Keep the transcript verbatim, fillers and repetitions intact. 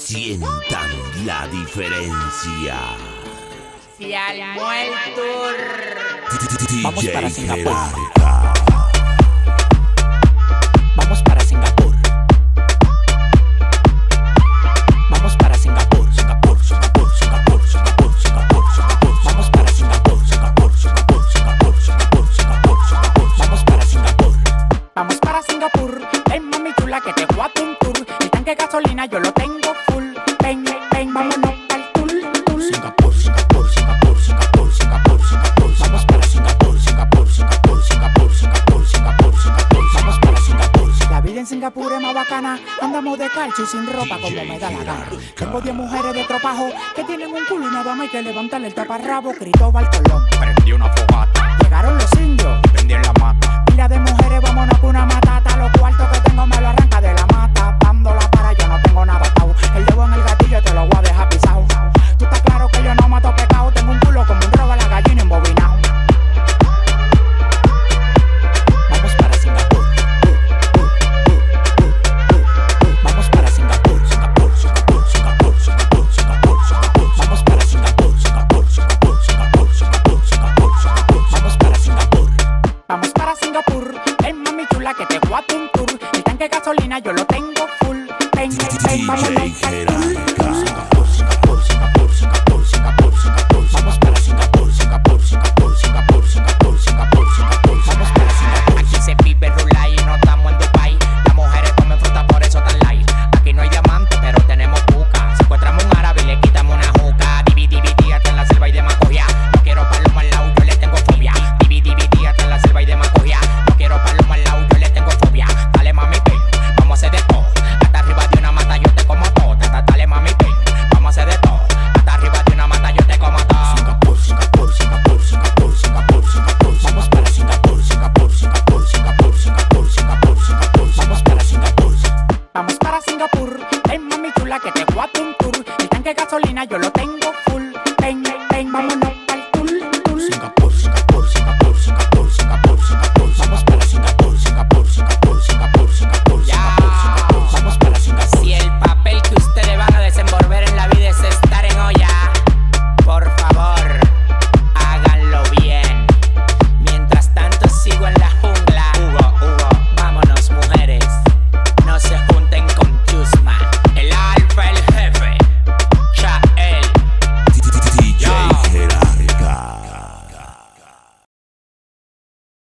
Sientan la diferencia. Si armó el tour. Vamos D J para Singapur. Jerarca. Vamos para Singapur. Vamos para Singapur, Singapur, Singapur, Singapur, Singapur, Singapur, Singapur. Vamos para Singapur, Singapur, Singapur, Singapur, Singapur, Singapur, Singapur. Vamos para Singapur. Vamos para Singapur. Ven mami chula que te voy a un tour. El tanque de gasolina yo lo tengo full. Ven, ven, vámonos pa'l tour, tour. Singapur, Singapur, Singapur, Singapur, Singapur, Singapur. Vamos para Singapur, Singapur, Singapur, Singapur, Singapur, Singapur, Singapur. Vamos para Singapur. La vida en Singapur es más bacana. Andamos de calcio y sin ropa como me da la gana. Tengo diez mujeres de tropajo que tienen un culo y nada más hay que levantarle el taparrabo. Cristóbal Colón Prendí una fogata, llegaron los indios, vendí en la mata. pila de mujeres, vámonos con una matata. Los cuartos que tengo me lo arranca de la mata. Dándola para yo no tengo nada atado. El dedo en el gatillo te lo voy a dejar pisado. Tú estás claro que yo no mato pecado. Tengo un culo como un robo a la gallina embobinado. Vamos para Singapur. Vamos para Singapur, Singapur, Singapur, Singapur, Singapur, Singapur, Singapur. Vamos para Singapur, Singapur, Singapur, Singapur, Singapur, Singapur, Singapur. Vamos para Singapur. Vamos para Singapur. Ven mami chula que te voy a un tour. El tanque de gasolina yo lo tengo full. Ven, ven, ven, vámonos D J pa'l tour. Jerarca.